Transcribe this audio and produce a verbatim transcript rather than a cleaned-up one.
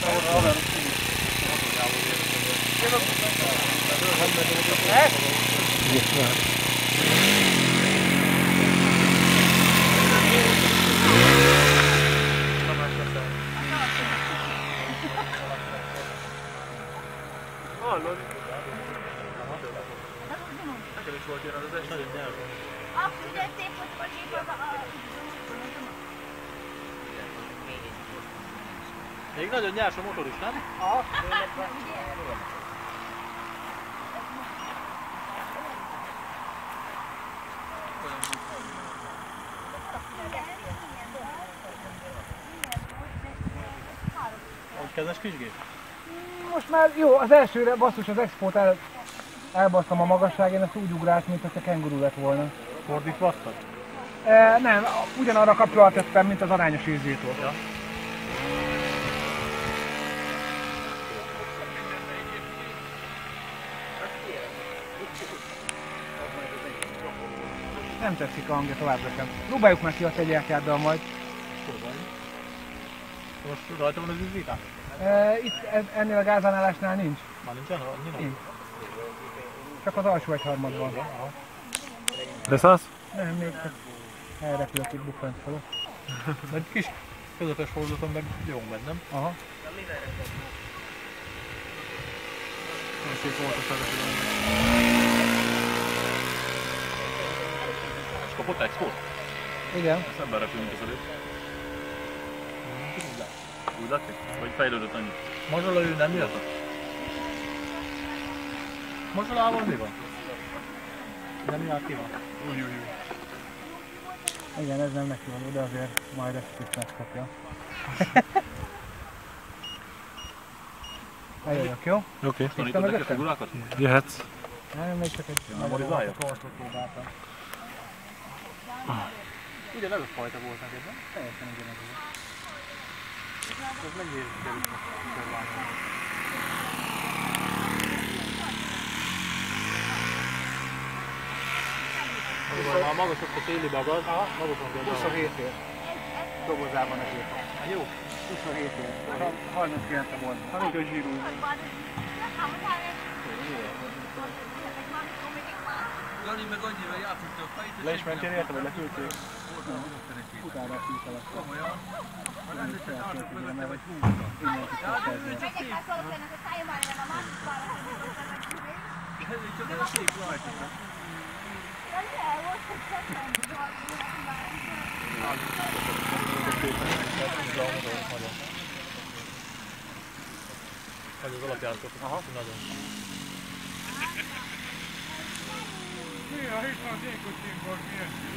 Hallod? Nekem is volt ilyen az eső. Nagyon nyelven. Akkor ugye szép volt a gép az a... Még nagyon nyers a motor is, nem? Ah, Hogy kezes kisgép? Most már jó, az elsőre basszus az expót el, elbasztam a magasságén, ezt úgy ugrált, mint hogyha kenguru lett volna. Fordítva adtad? E, nem, ugyanarra kapcsolatottam, mint az arányos ízító. Ja. Nem tetszik a hangja továbbra sem. Próbáljuk meg ki a tegyelkáddal majd. Most rajta van az ízítás? E, itt ennél a gázánállásnál nincs. Már nincsen? Nincs. Nincs. Csak az alsó egyharmadban. Beszállsz? Nem, még csak elrepülök itt buffent felett. Egy kis közepes fordulaton meg jó megy, nem? Aha. Nagyon szép volt a szerepülő. És kapott expót? Igen. Szemben repül, mint az előtt. Úgy látszik? Vagy fejlődött annyit? Mazsola ő nem jött? Mazsolával mi van? Nem jár ki van? Új, új, új. Igen, ez nem neki van, de azért majd ezt is megkapja. Eljövök, jó? Oké. Tanítod neked figurákat? Jöhetsz. Nem, még csak egy... Memorizálja? próbáltam. Ugyan ez a fajta volt neked, nem? Teljesen ugyanaz volt. Ez mennyire került a korványra? Már magasabb a téli bagaz, magasan kell huszonhét év. Dobozában a gép. Jó. huszonhét év. harminckilenc volt. Amíg a zsírúj. Le is mentél érte, vagy leküldték? Utána fűtelek. Komolyan? Nem is felkészültem, mert innen tudtam kezdeni. megyek már szólok a szájom már nem a másik pára. Vagy az alapjáratot. Aha. Nagyon. Néha itt van az én kocsimból, miért?